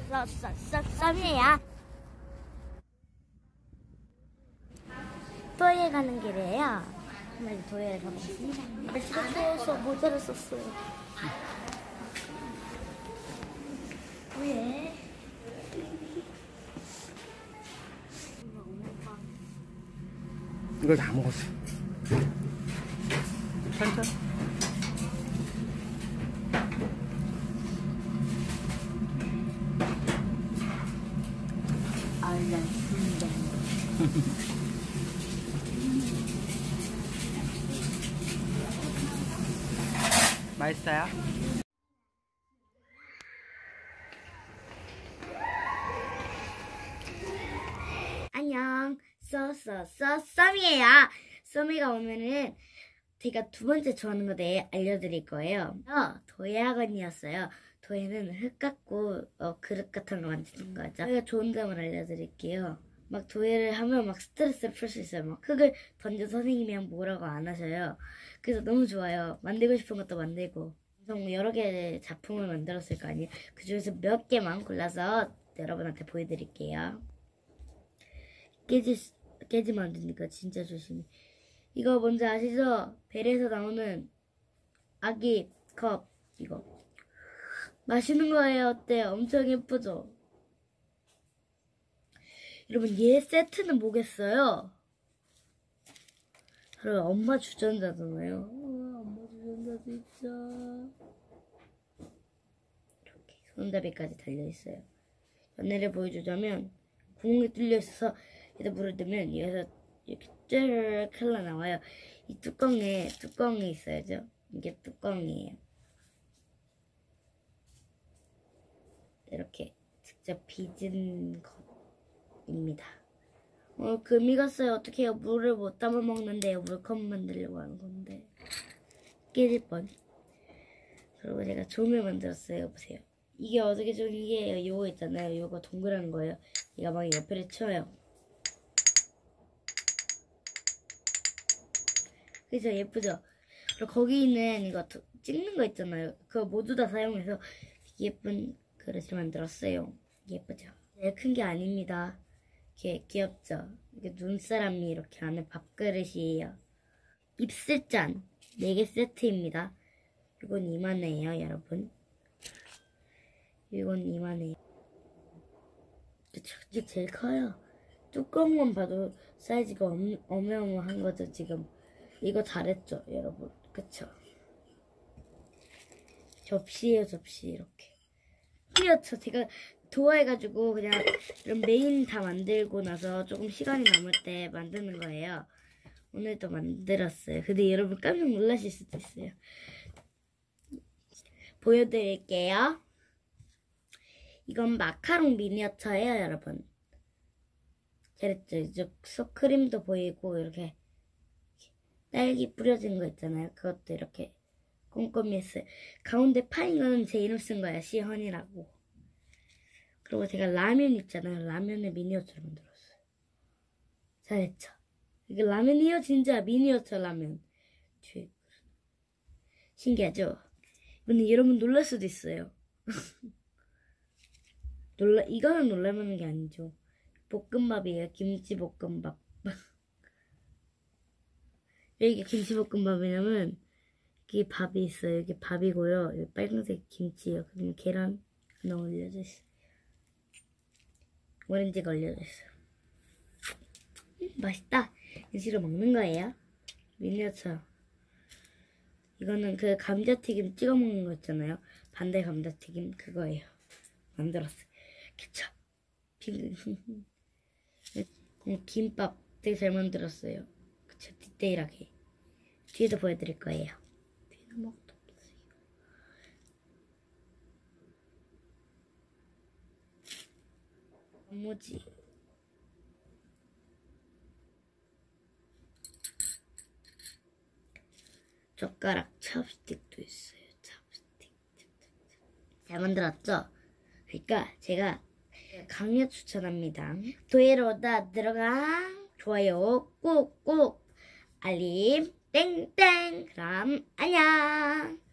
썸이야. 도예 가는 길이에요. 한번 도예를 가보겠습니다. 날씨가 추워서 모자를 썼어요. 도예. 이걸 다 먹었어. 천천히. 알겠습니다. 맛있어요? 안녕. 썸이에요. 썸이가 오면은 제가 두 번째 좋아하는 거 알려드릴 거예요. 도예학원이었어요. 도예는 흙 갖고 그릇 같은 거 만드는 거죠. 제가 좋은 점을 알려드릴게요. 막 도예를 하면 막 스트레스를 풀 수 있어요. 막 흙을 던져 선생님이 뭐라고 안 하셔요. 그래서 너무 좋아요. 만들고 싶은 것도 만들고. 엄청 여러 개의 작품을 만들었을 거 아니에요. 그 중에서 몇 개만 골라서 여러분한테 보여드릴게요. 깨지면 안 되니까 진짜 조심히. 이거 뭔지 아시죠? 벨에서 나오는 아기 컵. 이거 마시는 거예요. 어때요? 엄청 예쁘죠? 여러분, 얘 세트는 뭐겠어요? 여러분, 엄마 주전자잖아요. 엄마 주전자 진짜. 이렇게 손잡이까지 달려있어요. 연애를 보여주자면 구멍이 뚫려있어서 여기다 물을 넣으면 여기서 이렇게 쭈르륵 흘러나와요. 이 뚜껑이 있어야죠. 이게 뚜껑이에요. 이렇게 직접 빚은 컵입니다. 금이 갔어요. 어떻게 해요? 물을 못 담아 먹는데요. 물컵 만들려고 하는 건데 깨질 뻔. 그리고 제가 종을 만들었어요. 보세요. 이게 어떻게 종이에요? 요거 있잖아요. 요거 동그란 거예요. 얘가 막 옆에를 쳐요. 그죠? 예쁘죠? 그리고 거기 있는 이거 찍는 거 있잖아요. 그거 모두 다 사용해서 예쁜 그릇을 만들었어요. 예쁘죠? 네, 큰 게 아닙니다. 이렇게 귀엽죠? 이게 눈사람이 이렇게 안에 밥그릇이에요. 입술잔 4개 세트입니다. 이건 이만해요, 여러분. 이건 이만해요. 그쵸? 이게 제일 커요. 뚜껑만 봐도 사이즈가 어마어마한 거죠, 지금. 이거 잘했죠, 여러분. 그쵸? 접시예요, 접시. 이렇게. 그렇죠. 제가 좋아해가지고 그냥 이런 메인 다 만들고 나서 조금 시간이 남을 때 만드는 거예요. 오늘도 만들었어요. 근데 여러분 깜짝 놀라실 수도 있어요. 보여드릴게요. 이건 마카롱 미니어처예요, 여러분. 잘했죠? 이제 크림도 보이고 이렇게 딸기 뿌려진 거 있잖아요. 그것도 이렇게 꼼꼼히 했어요. 가운데 파인 거는 제 이름 쓴 거예요. 시헌이라고. 그리고 제가 라면 있잖아요. 라면을 미니어처로 만들었어요. 잘했죠? 이게 라면이에요. 진짜 미니어처 라면. 신기하죠? 근데 여러분 놀랄 수도 있어요. 이거는 놀랄만한 게 아니죠. 볶음밥이에요. 김치볶음밥. 왜 이게 김치볶음밥이냐면 여기 밥이 있어요. 여기 밥이고요. 여기 빨간색 김치예요. 그다음에 계란 하나 올려져 있어요. 오렌지가 올려져 있어요. 맛있다. 이시로 먹는 거예요. 미니어처. 이거는 그 감자튀김 찍어 먹는 거 있잖아요. 반대 감자튀김 그거예요. 만들었어요. 케첩. 김밥 되게 잘 만들었어요. 그쵸? 디테일하게. 뒤에도 보여드릴 거예요. 뒤에는 아무것도 없어요. 단무지. 젓가락, 찹스틱도 있어요. 찹스틱. 잘 만들었죠? 그러니까 제가 강력 추천합니다. 도예로다 들어가. 좋아요 꾹꾹 알림 땡땡. 그럼 안녕.